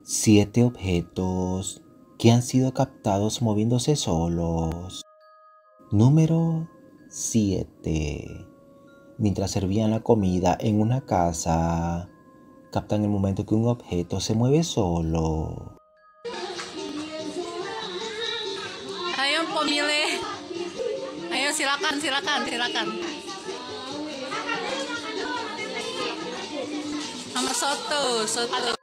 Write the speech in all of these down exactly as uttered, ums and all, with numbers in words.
Siete objetos que han sido captados moviéndose solos. Número siete. Mientras servían la comida en una casa, captan el momento que un objeto se mueve solo. Ayo pemilih. Ayo silakan, silakan, silakan. Nomor satu, satu.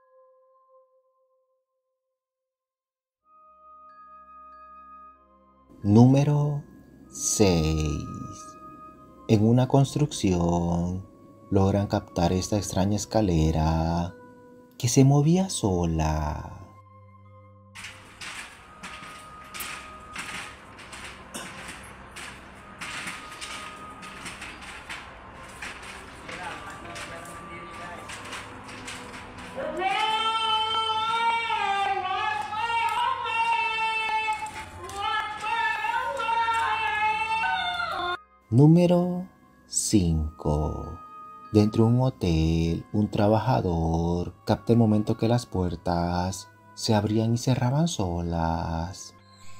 Número seis. En una construcción, logran captar esta extraña escalera que se movía sola. Número cinco. Dentro de un hotel, un trabajador capta el momento que las puertas se abrían y cerraban solas.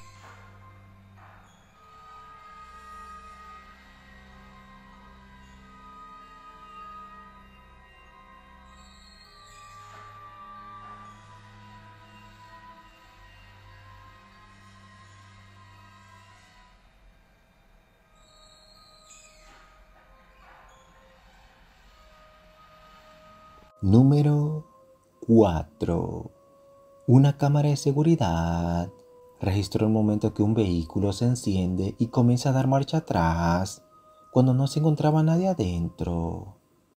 Número cuatro. Una cámara de seguridad registró el momento que un vehículo se enciende y comienza a dar marcha atrás cuando no se encontraba nadie adentro.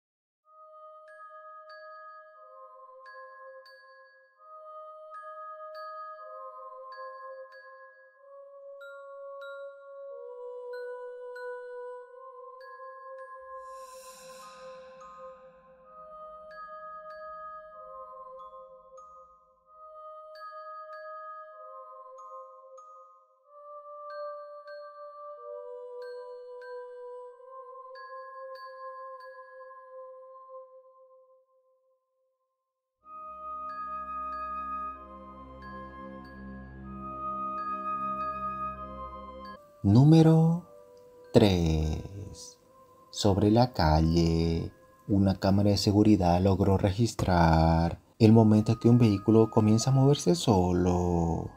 Número tres. Sobre la calle, una cámara de seguridad logró registrar el momento que un vehículo comienza a moverse solo.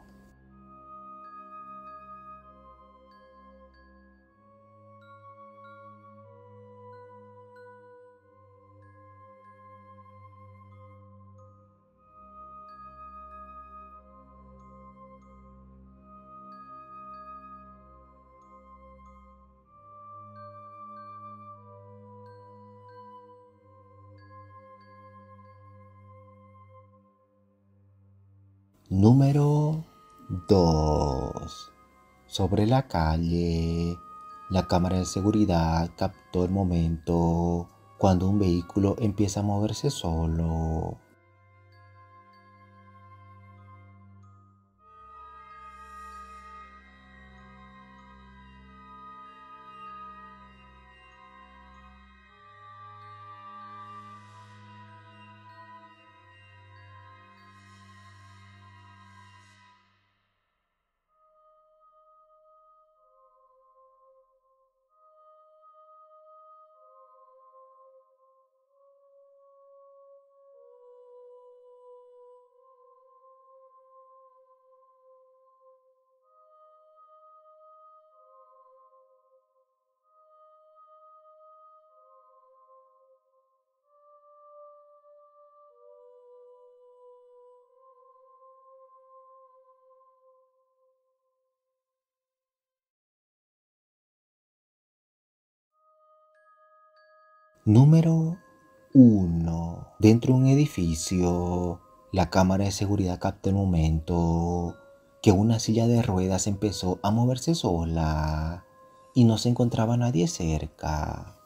Número dos. Sobre la calle, la cámara de seguridad captó el momento cuando un vehículo empieza a moverse solo. Número uno. Dentro de un edificio, la cámara de seguridad capta el momento que una silla de ruedas empezó a moverse sola y no se encontraba nadie cerca.